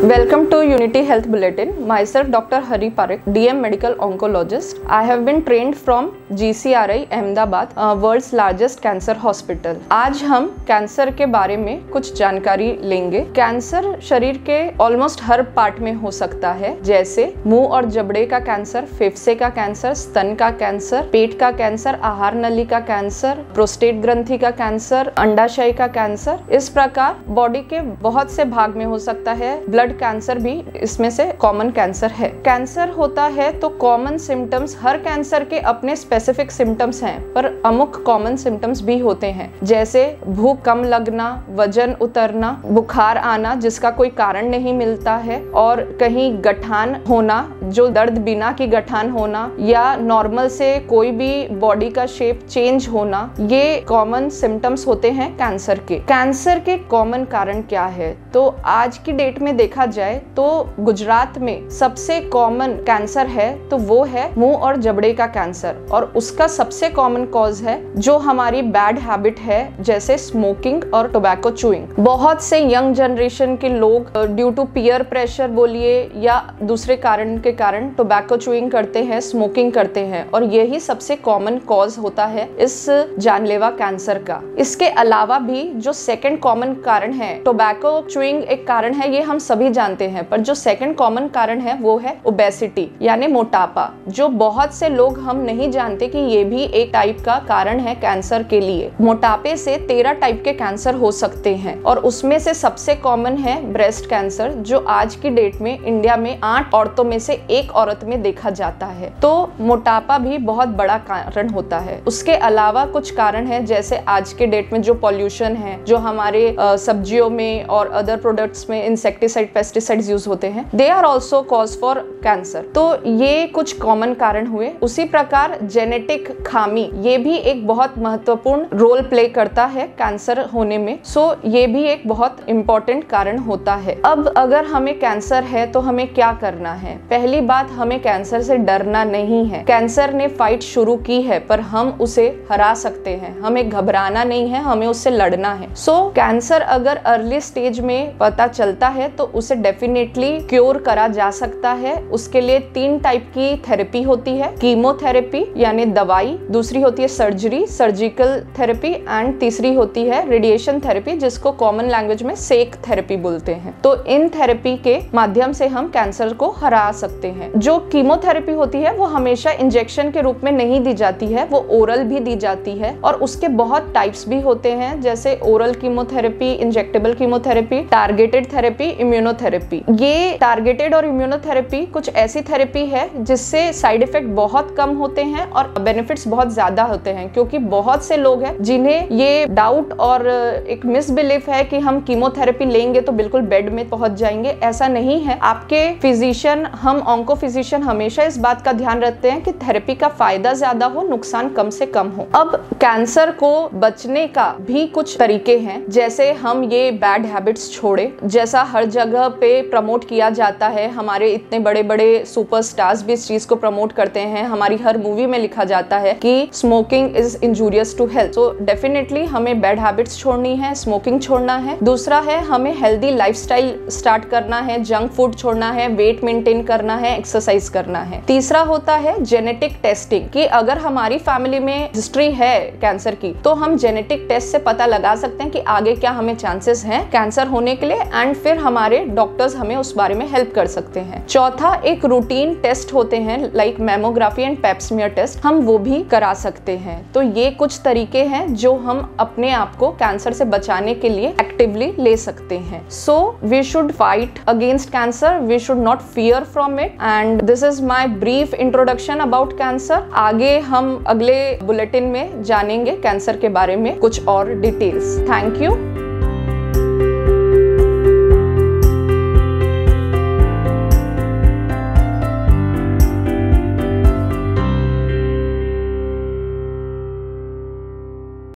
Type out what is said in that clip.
Welcome to Unity Health Bulletin. Myself Dr. Parekh, DM Medical Oncologist. I have been trained from GCRI Ahmadabad, world's largest cancer hospital. आज हम cancer के बारे में कुछ जानकारी लेंगे। कैंसर शरीर के ऑलमोस्ट हर पार्ट में हो सकता है, जैसे मुंह और जबड़े का कैंसर, फेफड़े का कैंसर, स्तन का कैंसर, पेट का कैंसर, आहार नली का कैंसर, प्रोस्टेट ग्रंथि का कैंसर, अंडाशय का कैंसर। इस प्रकार बॉडी के बहुत से भाग में हो सकता है। ब्लड कैंसर भी इसमें से कॉमन कैंसर है। कैंसर होता है तो कॉमन सिम्टम्स, हर कैंसर के अपने स्पेसिफिक सिम्टम्स हैं, पर अमुक कॉमन सिम्टम्स भी होते हैं, जैसे भूख कम लगना, वजन उतरना, बुखार आना जिसका कोई कारण नहीं मिलता है, और कहीं गठान होना जो दर्द बिना की गठान होना, या नॉर्मल से कोई भी बॉडी का शेप चेंज होना, ये कॉमन सिम्टम्स होते हैं कैंसर के। कैंसर के कॉमन कारण क्या है? तो आज की डेट में देखा जाए तो गुजरात में सबसे कॉमन कैंसर है तो वो है मुंह और जबड़े का कैंसर, और उसका सबसे कॉमन कॉज है जो हमारी बैड हैबिट है, जैसे स्मोकिंग और टोबैको चूइंग। बहुत से यंग जनरेशन के लोग ड्यू टू पीयर प्रेशर बोलिए या दूसरे कारण के कारण टोबैको चूइंग करते हैं, स्मोकिंग करते हैं, और यही सबसे कॉमन कॉज होता है इस जानलेवा कैंसर का। इसके अलावा भी जो सेकंड कॉमन कारण है, टोबैको चूइंग एक कारण है, ये हम सभी जानते हैं, पर जो सेकंड कॉमन कारण है वो है ओबेसिटी यानी मोटापा, जो बहुत से लोग हम नहीं जानते कि ये भी एक टाइप का कारण है कैंसर के लिए। मोटापे से 13 टाइप के कैंसर हो सकते हैं, और उसमें से सबसे कॉमन है ब्रेस्ट कैंसर, जो आज की डेट में इंडिया में 8 औरतों में से 1 औरत में देखा जाता है। तो मोटापा भी बहुत बड़ा कारण होता है। उसके अलावा कुछ कारण है, जैसे आज के डेट में जो पॉल्यूशन है, जो हमारे सब्जियों में और अदर प्रोडक्ट्स में इंसेक्टिसाइड पेस्टिसाइड्स यूज होते हैं, they are also cause for cancer. तो ये कुछ कॉमन कारण हुए। उसी प्रकार जेनेटिक खामी, ये भी एक बहुत महत्वपूर्ण रोल प्ले करता है कैंसर होने में। सो ये भी एक बहुत इंपॉर्टेंट कारण होता है। अब अगर हमें कैंसर है तो हमें क्या करना है? पहली बात, हमें कैंसर से डरना नहीं है। कैंसर ने फाइट शुरू की है, पर हम उसे हरा सकते हैं। हमें घबराना नहीं है, हमें उससे लड़ना है। सो कैंसर अगर अर्ली स्टेज में पता चलता है तो उसे डेफिनेटली क्योर करा जा सकता है। उसके लिए 3 टाइप की थेरेपी होती है। कीमोथेरेपी यानी दवाई, दूसरी होती है सर्जरी, सर्जिकल थेरेपी, एंड तीसरी होती है रेडिएशन थेरेपी, जिसको कॉमन लैंग्वेज में सेक थेरेपी बोलते हैं। तो इन थेरेपी के माध्यम से हम कैंसर को हरा सकते हैं। जो कीमोथेरेपी होती है वो हमेशा इंजेक्शन के रूप में नहीं दी जाती है, वो ओरल भी दी जाती है, और उसके बहुत टाइप्स भी होते हैं, जैसे oral chemotherapy, injectable chemotherapy, targeted therapy, immunotherapy. ये टारगेटेड और इम्यूनोथेरेपी कुछ ऐसी थेरेपी है जिससे साइड इफेक्ट बहुत कम होते हैं और बेनिफिट्स बहुत ज्यादा होते हैं, क्योंकि बहुत से लोग हैं जिन्हें ये डाउट और एक मिसबिलीफ है कि हम कीमोथेरेपी लेंगे तो बिल्कुल बेड में पहुंच जाएंगे। ऐसा नहीं है। आपके फिजिशियन, हम ऑन्को फिजिशियन हमेशा इस बात का ध्यान रखते हैं कि थेरेपी का फायदा ज्यादा हो, नुकसान कम से कम हो। अब कैंसर को बचने का भी कुछ तरीके हैं, जैसे हम ये बैड हैबिट्स छोड़े, जैसा हर जगह पे प्रमोट किया जाता है। हमारे इतने बड़े बड़े सुपरस्टार्स भी इस चीज को प्रमोट करते हैं। हमारी हर मूवी में लिखा जाता है कि smoking is injurious to health. So definitely हमें बैड हैबिट्स छोड़नी है, स्मोकिंग छोड़ना है। दूसरा है, हमें हेल्दी लाइफस्टाइल स्टार्ट करना है, जंक फूड छोड़ना है, वेट मेंटेन करना है, एक्सरसाइज करना है। तीसरा होता है जेनेटिक टेस्टिंग, कि अगर हमारी फैमिली में हिस्ट्री है कैंसर की तो हम जेनेटिक टेस्ट से पता लगा सकते हैं कि आगे क्या हमें चांसेस हैं कैंसर होने के लिए, एंड फिर हमारे डॉक्टर्स हमें उस बारे में हेल्प कर सकते हैं। चौथा, एक रूटीन टेस्ट होते हैं like mammography and pap smear test, हम वो भी करा सकते हैं। तो ये कुछ तरीके हैं जो हम अपने आप को कैंसर से बचाने के लिए एक्टिवली ले सकते हैं। So we should fight against cancer, we should not fear from it, and this is my brief introduction about cancer. आगे हम अगले बुलेटिन में जानेंगे कैंसर के बारे में कुछ और डिटेल्स। Thank you.